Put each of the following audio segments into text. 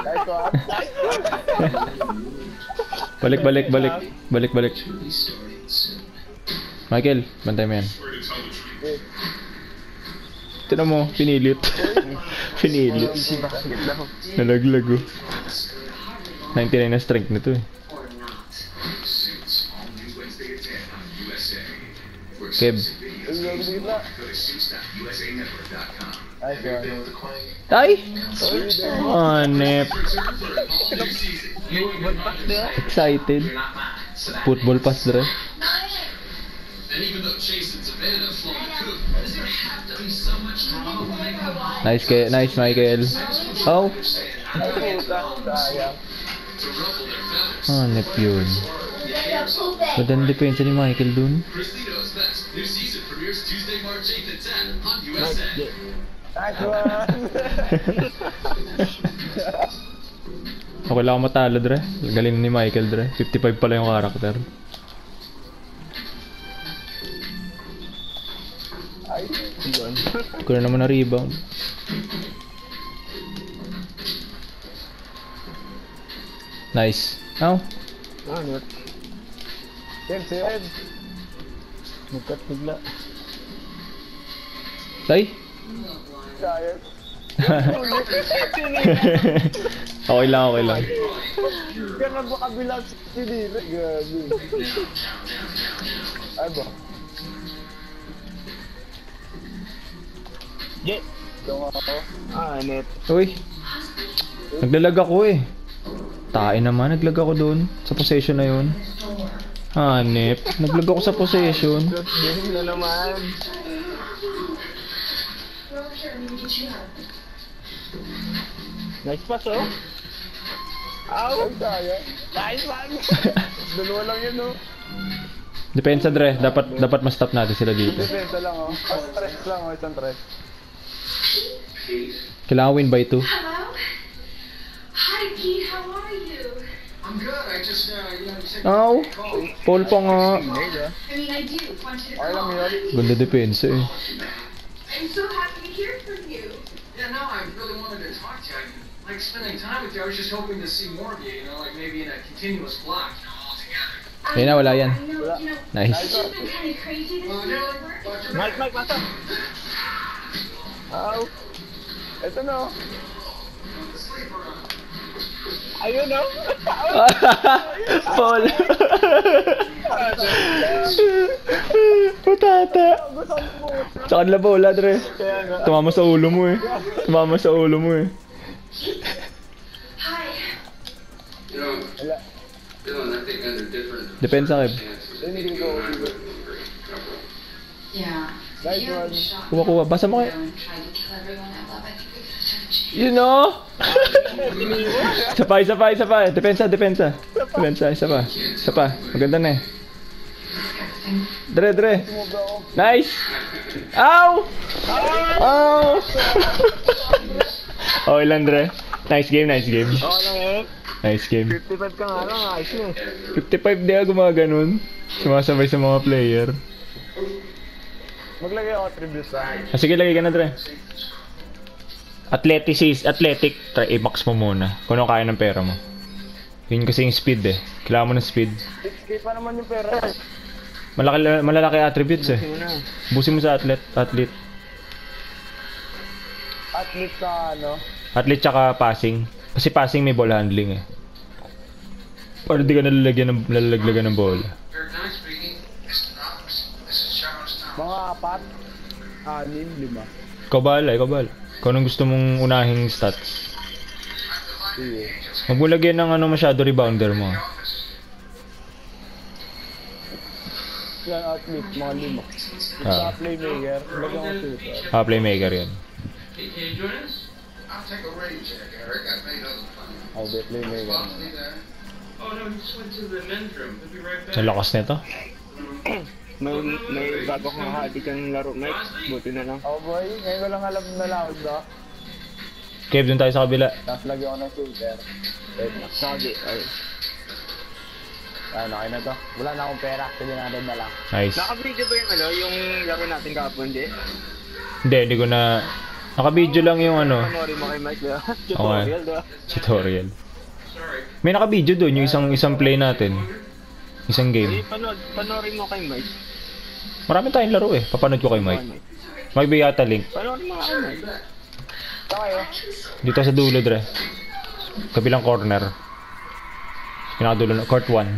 Balik. Michael, bantay mo yan. Tignan mo, pinilit. Pinilit. Nalaglag oh. 99 na strength nito eh. Kev. Ay! Nep. Excited. Football pass dre. Nice Michael. Oh. Nep yun. Magandang depensa ni Michael dun. Okay lang ako matalo dre. Galing ni Michael dre. 55 pala yung karakter. Ko na naman na rebound. Nice. Ow. Sen. Mukat bigla. Tay. Okay lang. Kaya nagpakabila si Dile. Grabe. Ay ba? Net. Uy. Naglalag ako eh. Tae naman, naglag ako doon sa possession na yun. Hanep, naglag ako sa possession. Ganun na naman. Nice pass oh. Ow! Nice man! Dalawa lang yun oh. Depensa dre, dapat ma-stop natin sila dito. Depensa lang oh. Stress lang oh, isang stress. Kailangan win by 2. Hello? Hi, Pete. How are you? I'm good. I just, you said Ow! Paul pa nga. I mean, I do want you to call. Ganda depensa eh. I'm so happy to hear from you. Yeah, no, I really wanted to talk to you. I like spending time with you. I was just hoping to see more of you, like maybe in a continuous block, all together. Ayun na, wala yan. I know, Nice. it's just been kind of crazy this summer. Mike, mata! Ow! Ito na oh. Ayun oh. Paul. Putata. Tsaka nila bola, dre. Tumama sa ulo mo eh. Hi. Depensa, Kev. Yeah. Nice one. Kuha. Basa mo kayo. You know? Isa pa. Depensa. Isa pa. Maganda na eh. Dre. Nice! Ow! Okay lang, Dre. Nice game. Okay lang eh. Nice game. 55 ka nga lang, ayos na eh. 55 di ako gumaganon. Sumasabay sa mga player. Maglagay ako tribute sa Sige, lagay ka na, Dre. Athletic, try i-max mo muna. Kung ano kaya ng pera mo. Yun kasi yung speed eh. Kailangan mo ng speed. 6K pa naman yung pera. Malalaki attributes eh. Busin mo sa athlete. Athlete sa ano? Athlete tsaka passing. Kasi passing may ball handling eh. Para di ka nalalaglagan ng bola. Mga 4, 6, 5. Ikaw bahala. Kung anong gusto mong unahing stats. Sige. Huwag mo lagyan ng masyado rebounder mo. Yan, athlete, mga 5. Sa playmaker, lagyan ko shooter. Playmaker yan. I'll be playmaker. Ang lakas nito. May bago kong halikan laro, Mike. Buti na lang. Oh boy, ngayon ko lang alam na loud ba? Kev, dun tayo sa kabila. Tapos lagyan ko ng shooter. Sabi, ay. Okay na to. Wala na akong pera, sige na lang. Nice. Naka-video ba yung yung laro natin kahapon, di? Hindi ko na Naka-video lang yung ano, Panoorin mo kay Mike, di ba? Okay. Tutorial, di ba? tutorial. May naka-video doon, yung isang play natin. Isang Eh, game. panoorin mo kay Mike. Marami tayong laro eh. Papanood ko kay Mike. Mike ba yata link? Panoorin mo kay Mike. Tayo. Dito sa dulo, Dre. Kabilang corner. Pinakadulo na, court 1.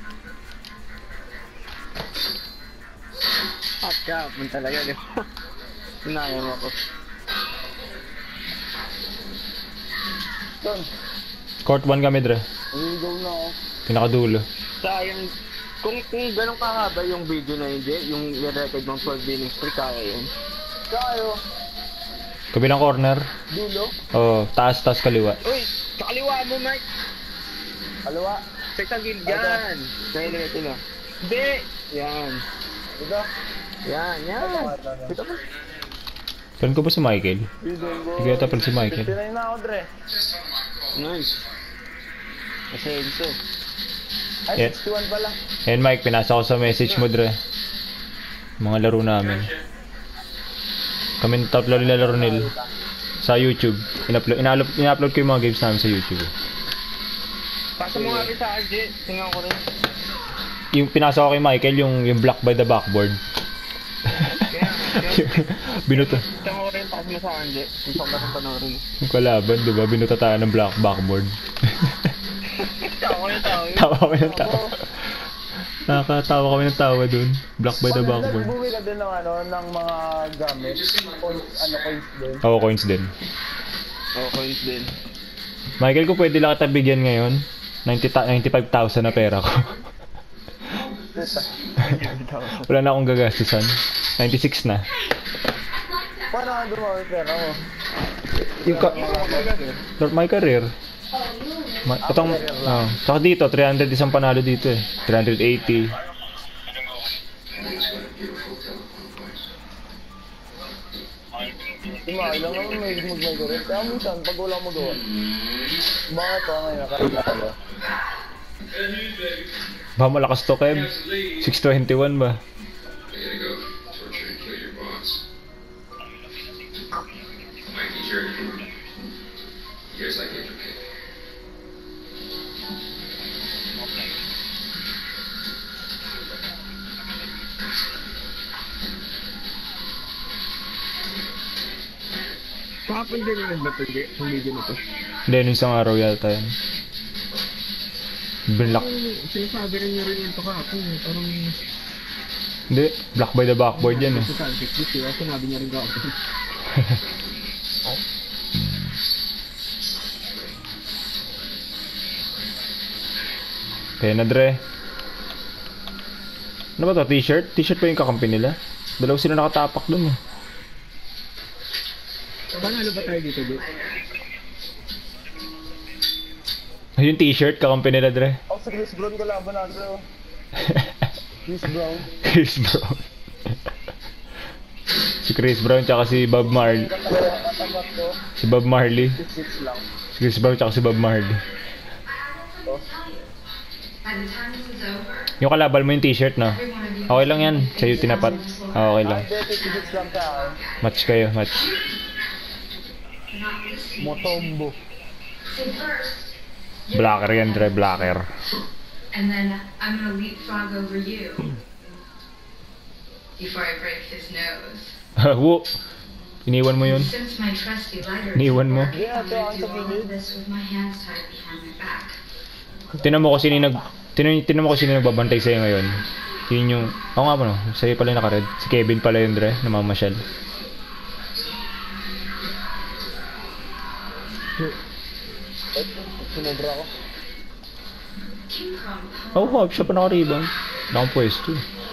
Hot kapon talaga, di ba? Sinayang ako. Doon. Court 1 kami, Dre. Naligaw na ako. Pinakadulo. Sayang. Kung ganun kahaba yung video na hindi, yung record ng 12 winning streak, kaya yun. Tayo. Kabilang corner. Dulo. Oh, taas kaliwa. Uy, sa kaliwa mo, Mike. Kaliwa? Sa tagil yan. Nahilagay ito na. Hindi. Yan. Ito? Yan. Ito ba? Plan ko ba si Michael? Hindi yata pala si Michael. Tirayin na ako, Dre. Nice. Asenso. Ay, Yeah. 61 pa lang. Ayan Mike, pinasa ko sa message mo, Dre. Mga laro namin. Kami tatlo nilalaro nila sa YouTube. Ina-upload ko yung mga games namin sa YouTube. Pasa mo nga rin sa RJ. Tingnan ko rin. Yung pinasa ko kay Michael, yung Block by the Backboard. Binuta. Tingnan ko rin. Pasa mo sa RJ. Kung saan ba rin panoorin. Yung kalaban, di ba? Binuta tayo ng backboard. Tawa yung tao. Tawa kami ng tawa. Nakakatawa kami ng tawa dun. Block by the Backboard. Nagbuwi ka din ng ng mga gamit. Coins din. Oo, coins din. Coins din. Michael, kung pwede lang kita bigyan ngayon, 95,000 na pera ko. Wala na akong gagastusan. 96 na. Paano ka dumami pera mo? Yung my career. Itong, saka dito, 300 isang panalo dito eh. 380. Ilang naman may mag-rin. Kaya minsan, pag wala mo gawa. Bakit ako ngayon nakakala? Ba malakas to, Kev? 621 ba? I gotta go torture and kill your boss. Mike, you guys like April cake? Kahapon din yung nagbatagi sa video na to. Hindi, nung isang araw yata yan. Binlock. Sinasabi rin niya rin yung to kahapon. Parang Hindi, Block by the Backboard yan eh. sa Calvix, diba? Sinabi niya rin kahapon. Kaya na, Dre. Ano ba to? T-shirt? T-shirt pa yung kakampi nila? Dalawa sila nakatapak dun eh. Panalo ba tayo dito, Dre? Yung t-shirt, kakampi nila, Dre. Ako sa Chris Brown ko laban natin, bro. Chris Brown. Chris Brown. Si Chris Brown tsaka si Bob Marley. Katapat ko, Si Bob Marley. 6 lang. Si Chris Brown tsaka si Bob Marley. By the time this is over, Yung kalabal mo yung t-shirt, no? every one of you Okay lang yan. Sa'yo tinapat. Okay lang. Hindi, 56 lang sa akin. Match kayo, match. not listening. Motombo. So first, Blacker yan, Dre. Blacker. and then I'm gonna leapfrog over you before I break his nose. Wo! Iniwan mo yun? Since my trusty lighter, Iniwan mo? Yeah, ito I ang do all sabihin. of this with my hands tied behind my back. Tinan mo kung sino yung tinan mo kung sino yung nagbabantay sa'yo ngayon. Yun yung... Oo nga po, no? Sa'yo pala yung naka-red. Si Kevin pala yun, Dre. Namamasyal. Sinobra ako. King Kong. Oh, hop. Siya pa naka-rebound. Nakapwesto.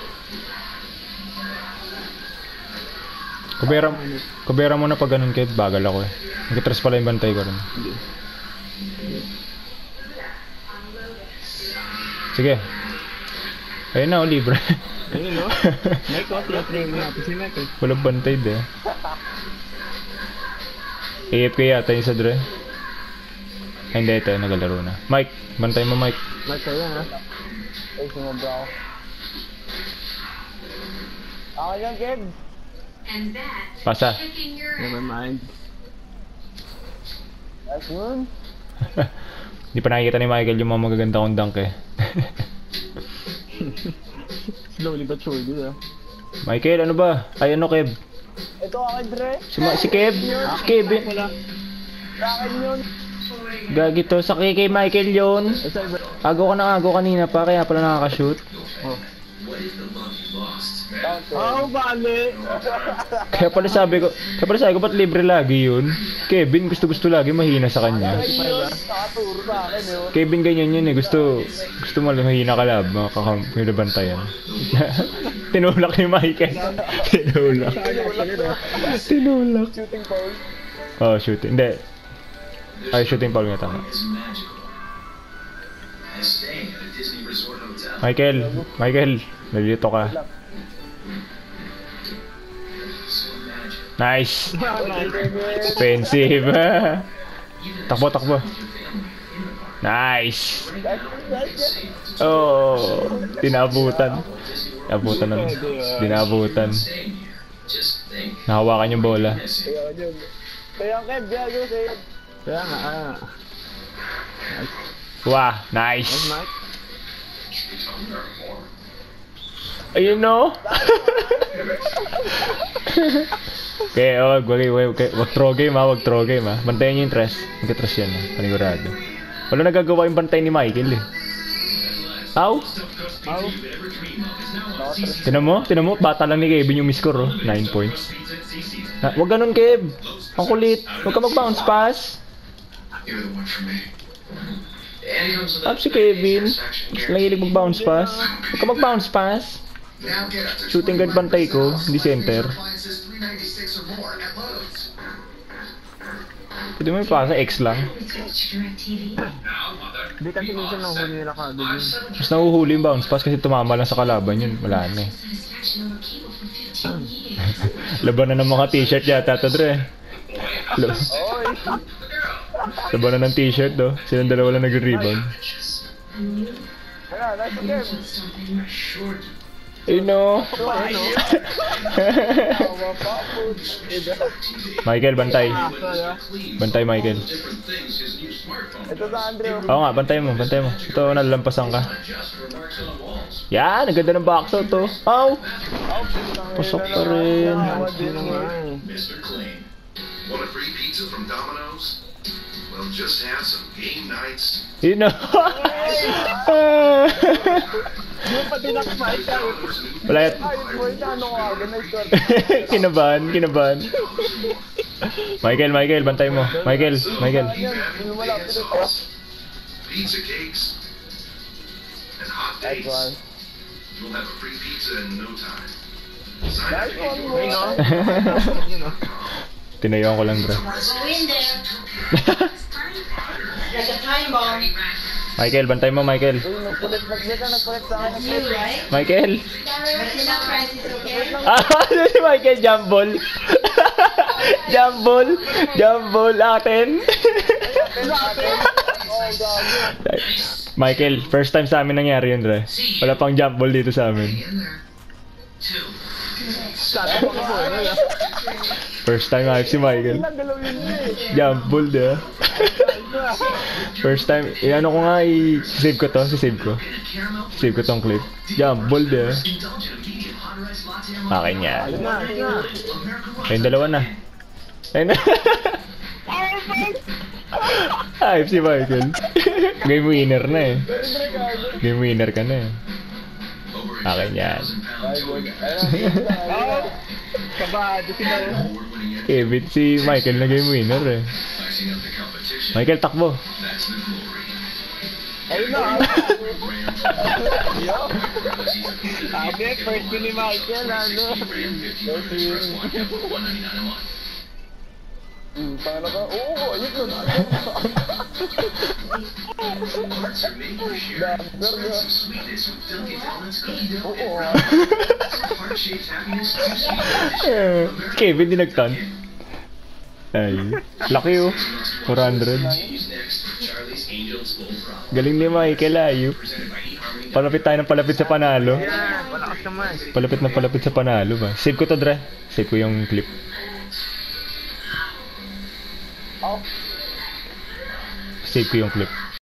Kubera mo na pag ganun, Kev. Bagal ako eh. Nag-tres pala yung bantay ko rin. Sige. Ayun na, libre. Ayun, no? Mike, ako tinatrain natin si Mike. Walang bantay de. AFK yata yung sa Dre. Ay, hindi, ito. Nagalaro na. Mike, bantay mo, Mike. Mike, kaya ha? Ay, sinobra ako. Ako yan, Kev. And that Pasa. kicking your Never ass. mind. That's one. Hindi pa nakikita ni Michael yung mga magaganda kong dunk eh. Slowly but surely, ah. Michael, ano ba? Ay, ano, Kev? Ito akin, Dre. Si Kev? Si Kev eh. Akin yun. Gagi to. Sa kay Michael yun. Ito, bro. Ago kanina pa, kaya pala nakaka-shoot. Oh, bali. Kaya pala sabi ko, ba't libre lagi yun? Kevin, gusto lagi mahina sa kanya. Ayun, nakaturo sa akin, yun. Kevin ganyan yun eh, gusto mahina ka lab, makakabantayan. Tinulak ni Michael. Tinulak. Shooting foul. Oh, shooting. Hindi. Ay, shooting foul nga tama. Michael, nalilito ka. Nice. Offensive. Takbo. Nice. Oh, dinabutan. Dinabutan. Nahawakan yung bola. Ayun, yun. Kaya, Kev, gago sa'yo. Kaya nga, Wah, nice. Mike. Ayun no. Okay, wag throw game ha. Bantayan niyo yung tres. Nagka-tres yan ha, panigurado. Wala nagagawa yung bantay ni Michael eh. Aw? Tinan mo, bata lang ni Kevin yung miscore oh, 9 points. Wag ganun Kev. Ang kulit. Wag ka mag-bounce pass. Up si Kevin. Gusto lang hilig mag-bounce pass. Huwag ka mag-bounce pass. Shooting guard bantay ko, hindi center. Pwede mo yung pasa, X lang. Hindi kasi minsan nahuhuli nila kagad yun. Mas nahuhuli yung bounce pass kasi tumama lang sa kalaban yun. Wala na eh. Laban na ng mga t-shirt yata to, Dre. Laban na ng t-shirt do. Silang dalawa lang nag-rebound. Kaya, nice again. No. Michael, bantay. Bantay, Michael. Ito sa Andrew. Oo nga, bantay mo. Ito, nalalampasan ka. Yan, ang ganda ng box out to. Ow! Pasok pa rin. Mr. Clean. Want a free pizza from Domino's? Well, just have some game nights. You know. Yung pati nakasmite ka. Wala yan. Ay, boy, ano ka? Ganay score. Kinabahan. Michael, bantay mo. Michael. Yung wala ko dito. Pizza cakes and hot That's dates. why. You'll have a free pizza in no time. Sign Nice up. one, boy. Tinayuan ko lang, bro. Go in there. Like a time bomb. Michael, bantay mo, Michael. Uy, nagpulit sa akin. You right? Michael. But you know, Francis, okay? Si Michael, jump ball. Jump ball atin. Michael, first time sa amin nangyari yun, Dre. Wala pang jump ball dito sa amin. First time hype si Michael. Jump ball, di. First time, ano ko nga, save ko tong clip. Jump ball, di. Akin yan. Ayun, dalawa na. Ayun na. Hype si Michael. Game winner na eh. Game winner ka na eh. Akin yan. Kabado sila. Kevin, si Michael na game winner eh. Michael, takbo. Ayun na. Sabi, first yun ni Michael, ano? Paano ka? Oo, ayun nun. Kevin, dinagtan. Ay, laki oh. 400. Harmony's Angels Full Throttle. Galing ni Michael, ayo. Presented by eHarmony. Palapit tayo ng palapit sa panalo. Yan, malakas naman. Palapit na palapit sa panalo ba? Save ko to, Dre. Save ko yung clip. Oh. Save ko yung clip.